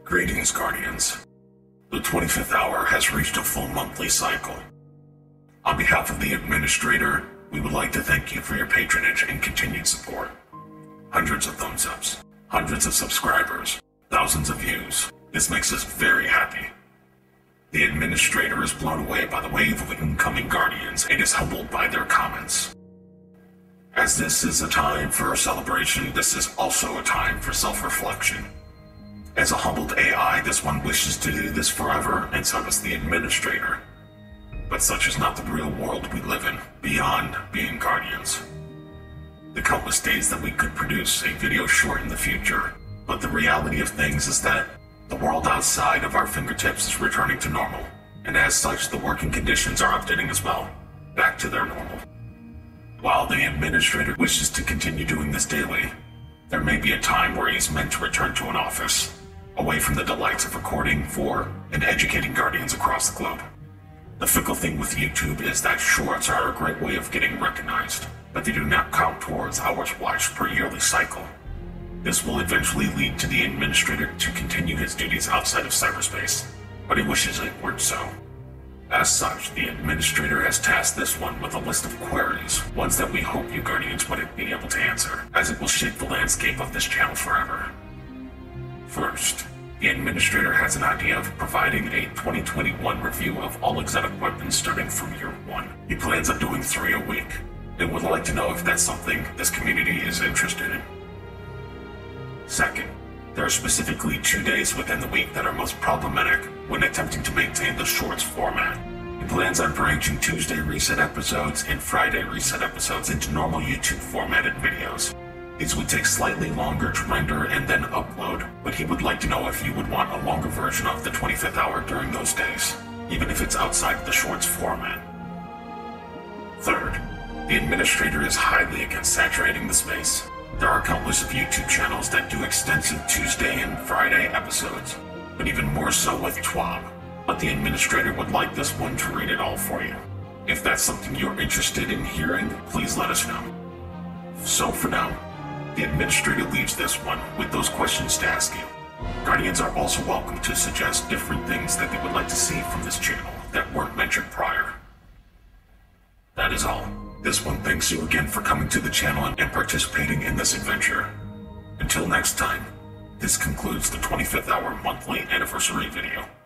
Greetings, Guardians. The 25th hour has reached a full monthly cycle. On behalf of the Administrator, we would like to thank you for your patronage and continued support. Hundreds of thumbs ups, hundreds of subscribers, thousands of views. This makes us very happy. The Administrator is blown away by the wave of incoming Guardians and is humbled by their comments. As this is a time for celebration, this is also a time for self-reflection. As a humbled AI, this one wishes to do this forever, and so does the Administrator. But such is not the real world we live in, beyond being Guardians. The countless days that we could produce a video short in the future, but the reality of things is that the world outside of our fingertips is returning to normal, and as such the working conditions are updating as well, back to their normal. While the Administrator wishes to continue doing this daily, there may be a time where he's meant to return to an office, away from the delights of recording for and educating Guardians across the globe. The fickle thing with YouTube is that shorts are a great way of getting recognized, but they do not count towards hours watched per yearly cycle. This will eventually lead to the Administrator to continue his duties outside of cyberspace, but he wishes it weren't so. As such, the Administrator has tasked this one with a list of queries, ones that we hope you Guardians wouldn't be able to answer, as it will shape the landscape of this channel forever. First, the Administrator has an idea of providing a 2021 review of all exotic weapons starting from year 1. He plans on doing 3 a week, and would like to know if that's something this community is interested in. Second, there are specifically 2 days within the week that are most problematic when attempting to maintain the shorts format. He plans on branching Tuesday reset episodes and Friday reset episodes into normal YouTube formatted videos. These would take slightly longer to render and then upload, but he would like to know if you would want a longer version of the 25th hour during those days, even if it's outside the shorts format. Third, the Administrator is highly against saturating the space. There are countless of YouTube channels that do extensive Tuesday and Friday episodes, but even more so with TWAB. But the Administrator would like this one to read it all for you. If that's something you're interested in hearing, please let us know. So for now, the Administrator leaves this one with those questions to ask you. Guardians are also welcome to suggest different things that they would like to see from this channel that weren't mentioned prior. That is all. This one thanks you again for coming to the channel and participating in this adventure. Until next time, this concludes the 25th hour monthly anniversary video.